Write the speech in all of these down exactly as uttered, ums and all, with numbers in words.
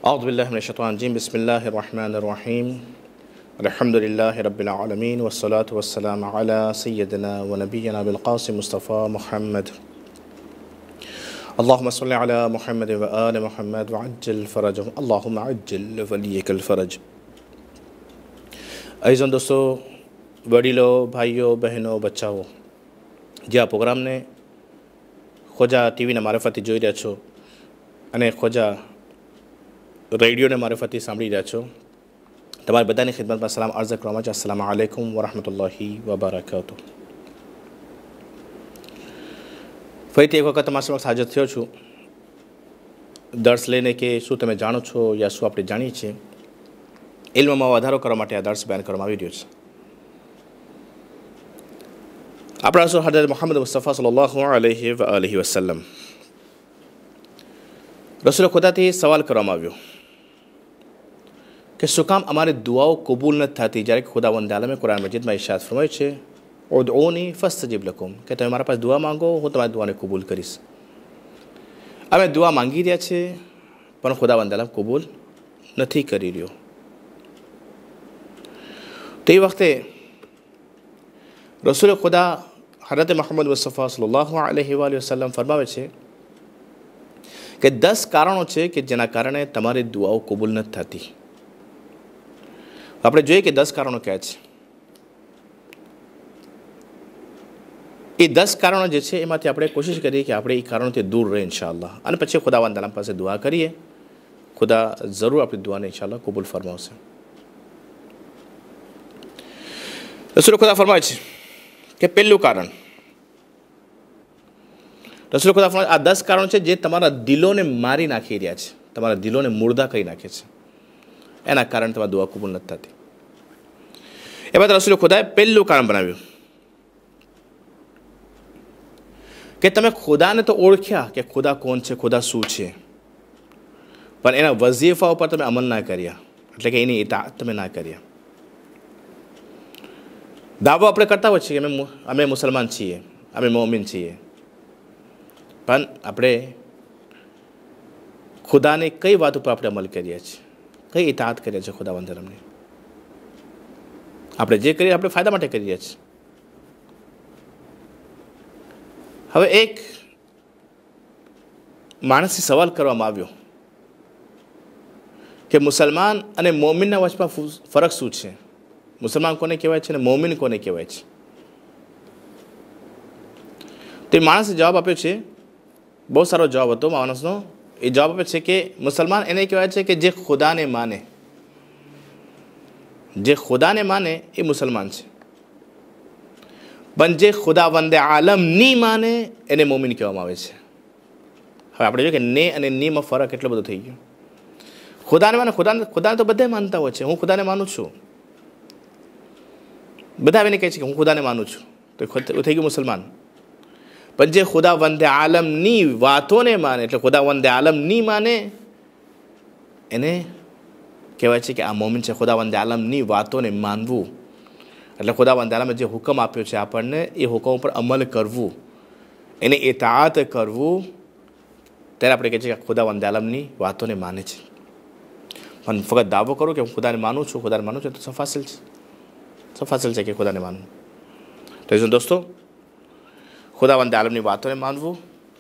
أعوذ بالله من الشيطان الرجيم بسم الله الرحمن الرحيم الحمد لله رب العالمين والصلاة والسلام على سيدنا ونبينا بالقاسم مصطفى محمد اللهم صل على محمد وآل محمد وعجل فرجهم اللهم عجل وليك الفرج। अज़ीज़ों दोस्तों, वडीलों, भाइयों, बहनों, बच्चाओं, जे आ प्रोग्राम ने खोजा टीवी ने मारफती જોઈ રહ્યા છો અને खोजा रेडियो ने मारफती સાંભળી રહ્યા છો, તમારી બધાની ખિદમતમાં સલામ અર્ઝ કરવામાં છે। અસ્સલામુ અલૈકુમ વરહમતુલ્લાહિ વબરકાતુહ। ફરીથી એક વખત તમારા સમક્ષ હાજર થયો છું દર્શ લઈને કે શું તમે જાણો છો યા શું આપણે જાણીએ છીએ। ઇલ્મમાં વધારો કરવા માટે આ દર્શ બયાન કરવામાં આવી રહ્યો છે। આપણા રસૂલ હઝરત મુહમ્મદ મુસ્તફા સલ્લલ્લાહુ અલૈહિ વ આલિહિ વસલ્લમ રસૂલ ખુદાથી સવાલ કરવામાં આવ્યો કે શું કામ અમારી દુઆઓ કબૂલ નથી થતી, જ્યારે ખુદાવંદ આલમે કુરાન મજીદમાં ઇરશાદ ફરમાવ્યું છે ઉદઉની ફસ્તજીબ લકુમ, કે તમે મારા પાસે દુઆ માંગો, હું તમારી દુઆને કબૂલ કરીશ। અમે દુઆ માંગી રહ્યા છીએ પણ ખુદાવંદ આલમ કબૂલ નથી કરી રહ્યો। તે વખતે રસૂલ ખુદા હઝરત મુહમ્મદ મુસ્તફા સલ્લલ્લાહુ અલૈહિ વસલ્લમ ફરમાવે છે કે દસ કારણો છે કે જેના કારણે તમારી દુઆઓ કબૂલ નથી થતી। આપણે જોઈએ કે દસ કારણો કયા છે। એ દસ કારણો જે છે એમાંથી આપણે કોશિશ કરીએ કે આપણે એ કારણોથી દૂર રહે ઇન્શાઅલ્લાહ, અને પછી ખુદાવંદ આલમ પાસે દુઆ કરીએ। ખુદા જરૂર આપણી દુઆને ઇન્શાઅલ્લાહ કબૂલ ફરમાવશે। રસૂલ ખુદા ફરમાવે છે કે પહેલું કારણ, રસૂલ ખુદા ફરમાવે આ દસ કારણો છે જે તમારા દિલોને મારી નાખી રહ્યા છે, તમારા દિલોને મુર્દા કરી નાખે છે, એના કારણે તમારી દુઆ કબૂલ નથી થતી। એ બાદ રસૂલ ખુદાએ પહેલું કારણ બનાવ્યું કે તમે ખુદાને તો ઓળખ્યા કે ખુદા કોણ છે, ખુદા શું છે, પણ એના વઝીફા ઉપર તમે અમલ ના કર્યા, એટલે કે એની ઇતાઅત તમે ના કર્યા। દાવો આપણે કરતા હોય છે કે અમે અમે મુસલમાન છીએ, અમે મોમિન છીએ, પણ આપણે ખુદાની કઈ વાત ઉપર આપણે અમલ કરીએ છીએ, કઈ ઇતાઅત કરીએ છીએ ખુદાવંદ આલમની? આપણે જે કરીએ આપણે ફાયદા માટે કરીએ છીએ। હવે એક માણસથી સવાલ કરવામાં આવ્યો કે મુસલમાન અને મોમિનના વચમાં ફરક શું છે, મુસલમાન કોને કહેવાય છે અને મોમિન કોને કહેવાય છે? તો એ માણસે જવાબ આપ્યો છે, બહુ સારો જવાબ હતો માણસનો। એ જવાબ આપે છે કે મુસલમાન એને કહેવાય છે કે જે ખુદાને માને, જે ખુદાને માને એ મુસલમાન છે, પણ જે ખુદાવંદ આલમ ની માને એને મોમિન કહેવામાં આવે છે। હવે આપણે જોઈએ કે ને અને નીમાં ફરક એટલો બધો થઈ ગયો। ખુદાને માને, ખુદાને ખુદાને તો બધા માનતા હોય છે, હું ખુદાને માનું છું, બધા એને કહે છે કે હું ખુદાને માનું છું, તો થઈ ગયું મુસલમાન। પણ જે ખુદાવંદ આલમની વાતોને માને, એટલે ખુદાવંદ આલમની માને, એને કહેવાય છે કે આ મોમિન છે। ખુદાવંદ આલમની વાતોને માનવું એટલે ખુદાવંદ આલમે જે હુકમ આપ્યો છે આપણને એ હુકમ ઉપર અમલ કરવું, એને ઇતાઅત કરવું, ત્યારે આપણે કહીએ છીએ કે ખુદાવંદ આલમની વાતોને માને છે। પણ ફક્ત દાવો કરો કે હું ખુદાને માનું છું, ખુદાને માનું છું, તો સફાસિલ છે, સફાસિલ છે કે ખુદાને માનવું। તો એ દોસ્તો, ખુદાવંદ આલમની વાતોને માનવું,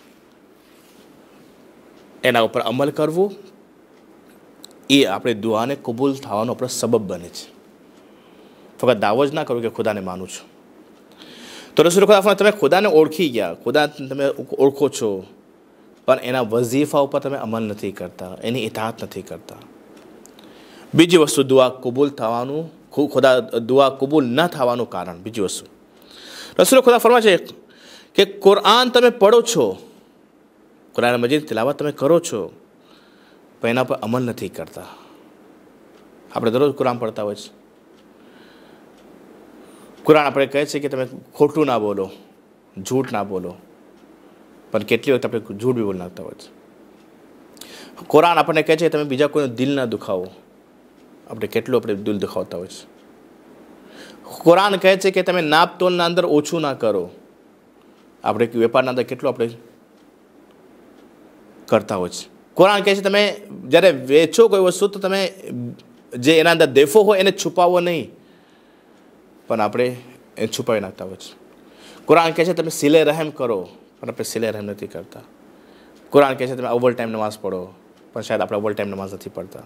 એના ઉપર અમલ કરવું, એ આપણે દુઆને કબૂલ થવાનો આપણો સબબ બને છે। ફક્ત દાવો જ ના કરો કે ખુદાને માનું છું। તો રસૂલ ખુદા તમે ખુદાને ઓળખી ગયા, ખુદા તમે ઓળખો છો, પણ એના વઝીફા ઉપર તમે અમલ નથી કરતા, એની ઇતાઅત નથી કરતા। બીજી વસ્તુ, દુઆ કબૂલ થવાનું, ખુદા દુઆ કબૂલ ન થવાનું કારણ, બીજી વસ્તુ રસૂલ ખુદા ફરમાવે છે કે કુરાન તમે પઢો છો, કુરાન મજીદ તિલાવત તમે કરો છો, પણ એના પર અમલ નથી કરતા। આપણે દરરોજ કુરાન પડતા હોય છે, કુરાન આપણે કહે છે કે તમે ખોટું ના બોલો, જૂઠ ના બોલો, પણ કેટલી વખત આપણે જૂઠ બી બોલી નાખતા હોય છે। કુરાન આપણને કહે છે કે તમે બીજા કોઈનું દિલ ના દુખાવો, આપણે કેટલું આપણે દિલ દુખાવતા હોય છે। કુરાન કહે છે કે તમે નાપ તોલના અંદર ઓછું ના કરો, આપણે વેપારના અંદર કેટલું આપણે કરતા હોય છે। કુરાન કહે છે તમે જ્યારે વેચો કોઈ વસ્તુ તો તમે જે એના અંદર દેફો હોય એને છુપાવો નહીં, પણ આપણે એ છુપાવી નાખતા હોય છે. કુરાન કહે છે તમે સિલે રહેમ કરો, પણ આપણે સિલે રહેમ નથી કરતા. કુરાન કહે છે તમે અવ્વલ ટાઈમ નમાઝ પઢો, પણ શાયદ આપણે અવ્વલ ટાઈમ નમાઝ નથી પડતા.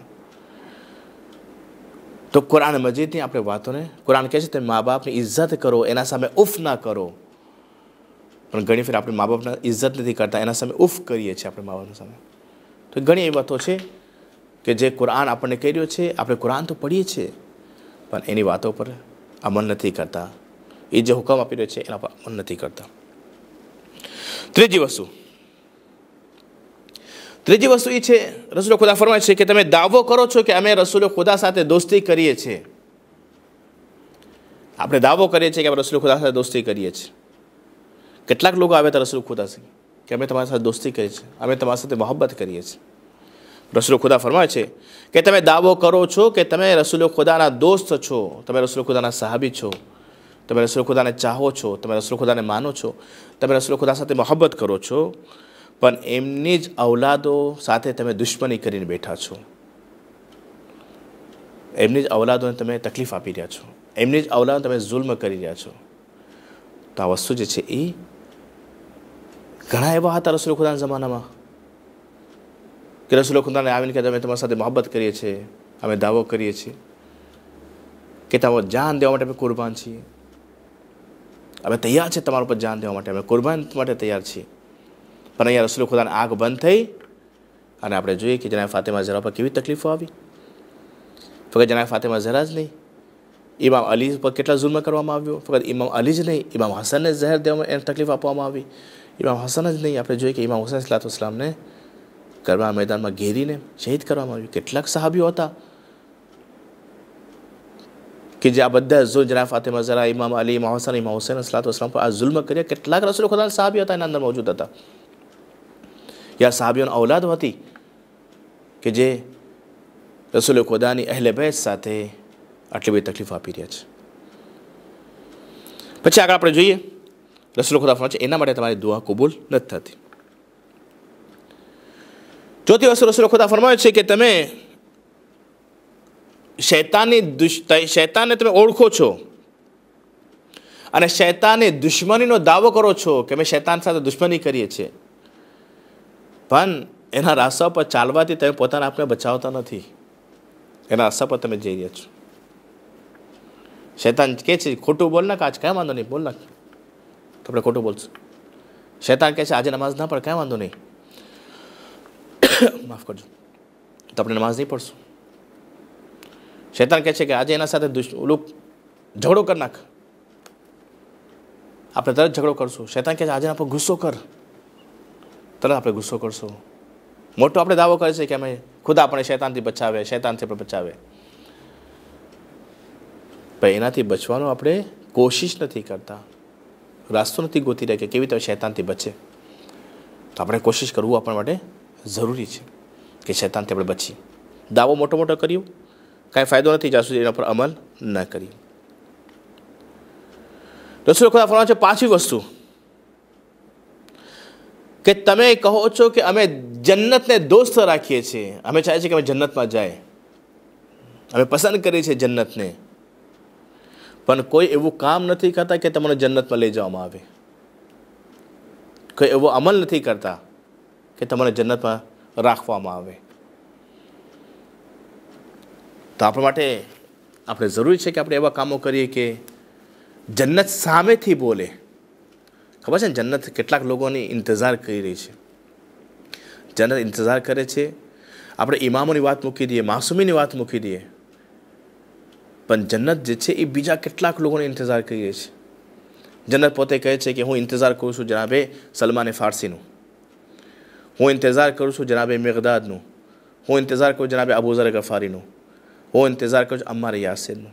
તો કુરાન મજીદની આપણે વાતોને, કુરાન કહે છે તમે મા બાપની ઇજ્જત કરો, એના સામે ઉફ ના કરો, પણ ઘણી ફેર આપણે મા બાપના ઇજ્જત નથી કરતા, એના સામે ઉફ કરીએ છીએ આપણે મા બાપના સામે. તો ઘણી એવી વાતો છે કે જે કુરાન આપણને કહી રહ્યો છે. આપણે કુરાન તો પઢીએ છીએ પણ એની વાતો પર અમલ નથી કરતા, એ જે હુકમ આપી રહ્યો છે એના પર અમલ નથી કરતા. ત્રીજી વસ્તુ ત્રીજી વસ્તુ એ છે, રસૂલ ખુદા ફરમાય છે કે તમે દાવો કરો છો કે અમે રસૂલ ખુદા સાથે દોસ્તી કરીએ છીએ. આપણે દાવો કરીએ છીએ કે અમે રસૂલ ખુદા સાથે દોસ્તી કરીએ છીએ. કેટલાક લોકો આવે તો રસૂલ ખુદા છે કે અમે તમારી સાથે દોસ્તી કરીએ છીએ, અમે તમારી સાથે મોહબ્બત કરીએ છીએ. રસૂલ ખુદા ફરમાય છે કે તમે દાવો કરો છો કે તમે રસૂલ ખુદાના દોસ્ત છો, તમે રસૂલ ખુદાના સાહાબી છો, તમે રસૂલ ખુદાને ચાહો છો, તમે રસૂલ ખુદાને માનો છો, તમે રસૂલ ખુદા સાથે મોહબ્બત કરો છો, પણ એમની જ ઔલાદો સાથે તમે દુશ્મની કરીને બેઠા છો. એમની જ ઔલાદોને તમે તકલીફ આપી રહ્યા છો, એમની જ ઔલાદોને તમે જુલ્મ કરી રહ્યા છો. તો આ વસ્તુ જે છે એ ઘણા એવા હતા રસૂલ ખુદાના જમાનામાં કે રસૂલ ખુદાને આવીને કે અમે તમારી સાથે મોહબ્બત કરીએ છીએ, અમે દાવો કરીએ છીએ કે તમારો જાન દેવા માટે અમે કુરબાન છીએ, અમે તૈયાર છે તમારા ઉપર જાન દેવા માટે, અમે કુરબાન માટે તૈયાર છીએ. પણ અહીંયા રસૂલ ખુદાની આંખ બંધ થઈ અને આપણે જોઈએ કે જનાબ ફાતિમા ઝહરા પર કેવી તકલીફો આવી. ફક્ત જનાબ ફાતિમા ઝહરા જ નહીં, ઇમામ અલી પર કેટલા જુલ્મ કરવામાં આવ્યો. ફક્ત ઇમામ અલી જ નહીં, ઇમામ હસનને ઝહેર દેવામાં એને તકલીફ આપવામાં આવી. ઇમામ હસન જ નહીં, આપણે જોઈએ કે ઇમામ હુસૈન સલાતુ વસલામને કરબલા મેદાનમાં ઘેરીને શહીદ કરવામાં આવ્યું. કેટલાક સહાબીઓ હતા કે જે આ બધા જો જનાબ ફાતિમા ઝહરા, ઇમામ અલી, ઇમામ હસન, ઇમામ હુસૈન સલાતુ વસલામ પર આ જુલ્મ કર્યા. કેટલાક રસૂલ ખુદાના સહાબીઓ હતા એના અંદર મોજૂદ હતા. યા સાહાબીઓની ઔલાદ હતી કે જે રસૂલ ખુદાની અહેલે બેત સાથે આટલી બધી તકલીફ આપી રહ્યા છે. પછી આગળ આપણે જોઈએ રસૂલ ખુદા ફરમાવે છે એના માટે તમારી દુઆ કબૂલ નથી થતી. ચોથી વસ્તુ રસૂલ ખુદા ફરમાવે છે કે તમે શૈતાનની શૈતાનને તમે ઓળખો છો અને શૈતાનની દુશ્મનીનો દાવો કરો છો કે અમે શૈતાન સાથે દુશ્મની કરીએ છીએ, પણ એના રાસ્તા પર ચાલવાથી તમે પોતાના આપને બચાવતા નથી, એના રસ્તા પર તમે જઈ રહ્યા છો. શૈતાન કહે છે ખોટું બોલ નાખ, આજ કાંઈ વાંધો નહીં, બોલ નાખ, તો આપણે ખોટું બોલશું. શૈતાન કહે છે આજે નમાઝ ના પડે, કાંઈ વાંધો નહીં, માફ કરજો, તો આપણે નમાઝ નહીં પડશું. શૈતાન કહે છે કે આજે એના સાથે ઓલું ઝઘડો કર નાખ, આપણે તરત ઝઘડો કરશું. શૈતાન કહે છે આજે આપણે ગુસ્સો કર, તરત આપણે ગુસ્સો કરશું. મોટો આપણે દાવો કરે છે કે અમે ખુદ આપણે શૈતાનથી બચાવે, શૈતાનથી આપણે બચાવે, પણ એનાથી બચવાનો આપણે કોશિશ નથી કરતા, રાસ્તો નથી ગોતી રહ્યા કે કેવી રીતે શૈતાનથી બચે. તો આપણે કોશિશ કરવું આપણા માટે જરૂરી છે કે શૈતાનથી આપણે બચીએ. દાવો મોટો મોટો કર્યો કાંઈ ફાયદો નથી જ્યાં સુધી એના પર અમલ ન કરીએ. રસૂલ ખુદા ફરમાવે છે પાંચમી વસ્તુ કે તમે કહો છો કે અમે જન્નતને દોસ્ત રાખીએ છીએ, અમે ચાહીએ છીએ કે અમે જન્નતમાં જાય, અમે પસંદ કરીએ છીએ જન્નતને, પણ કોઈ એવું કામ નથી કરતા કે તમને જન્નતમાં લઈ જવામાં આવે, કોઈ એવો અમલ નથી કરતા કે તમને જન્નતમાં રાખવામાં આવે. તો આપણા માટે આપણે જરૂરી છે કે આપણે એવા કામો કરીએ કે જન્નત સામેથી બોલે. ખબર છે ને જન્નત કેટલાક લોકોની ઇંતજાર કરી રહી છે, જન્નત ઇંતજાર કરે છે. આપણે ઇમામોની વાત મૂકી દઈએ, માસૂમીની વાત મૂકી દઈએ, પણ જન્નત જે છે એ બીજા કેટલાક લોકોને ઇંતજાર કરી રહી છે. જન્નત પોતે કહે છે કે હું ઇંતજાર કરું છું જનાબે સલમાન ફારસીનું, હું ઇંતજાર કરું છું જનાબે મિગદાદનું, હું ઇંતજાર કરું જનાબે અબુ ઝર ગફારીનું, હું ઇંતજાર કરું છું અમ્માર યાસિરનું.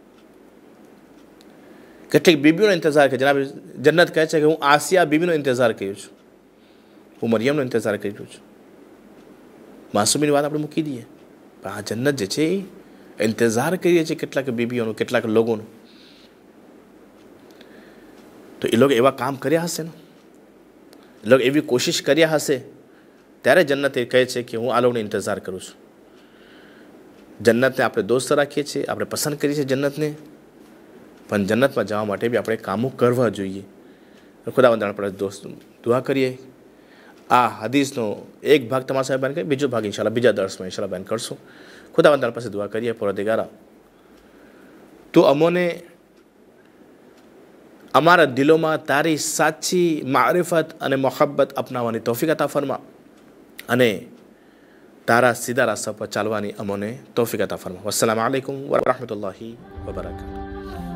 કેટલીક બીબીઓનો ઇંતજાર કરે. જનાબ જન્નત કહે છે કે હું આસિયા બીબીનો ઇંતજાર કર્યો છું, હું મરિયમનો ઇંતજાર કરી રહ્યો છું. માસૂમીની વાત આપણે મૂકી દઈએ, પણ આ જન્નત જે છે એ ઇંતજાર કરીએ છીએ કેટલાક બીબીઓનું, કેટલાક લોકોનું. તો એ લોકો એવા કામ કર્યા હશે ને, એ લોકો એવી કોશિશ કર્યા હશે ત્યારે જન્નત એ કહે છે કે હું આ લોકોનો ઇંતજાર કરું છું. જન્નતને આપણે દોસ્ત રાખીએ છીએ, આપણે પસંદ કરીએ છીએ જન્નતને, પણ જન્નતમાં જવા માટે બી આપણે કામો કરવા જોઈએ. ખુદાવંદ આપણે દોસ્ત દુઆ કરીએ. આ હદીસનો એક ભાગ તમારા સાહેબ બેન કરીએ, બીજો ભાગ ઇન્શાલ્લાહ બીજા દર્શમાં ઇન્શાલ્લાહ બેન કરશું. ખુદાવંદ પાસે દુઆ કરીએ, પરવરદિગારા તું અમોને અમારા દિલોમાં તારી સાચી મારિફત અને મોહબ્બત અપનાવવાની તૌફીક અતા ફરમા અને તારા સીધા રસ્તા પર ચાલવાની અમોને તૌફીક અતા ફરમા. વસ્સલામુ અલૈકુમ વરહમતુલ્લાહિ વબરકાતુહુ.